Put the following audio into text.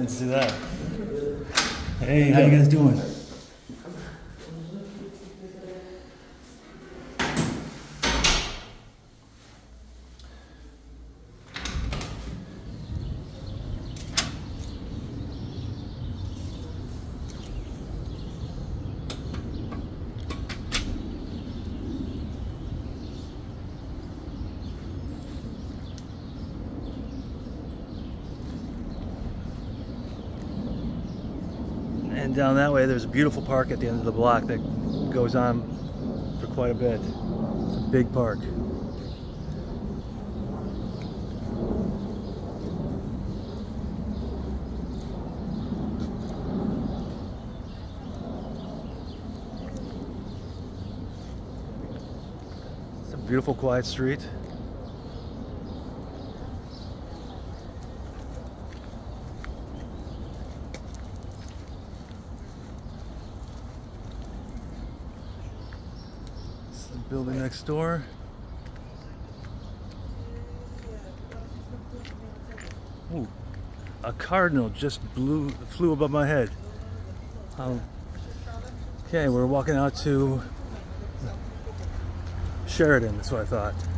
didn't see that. Hey, how you guys doing? And down that way, there's a beautiful park at the end of the block that goes on for quite a bit. It's a big park. It's a beautiful, quiet street. Building next door. Ooh, a cardinal just flew above my head. Okay, we're walking out to Sheridan, that's what I thought.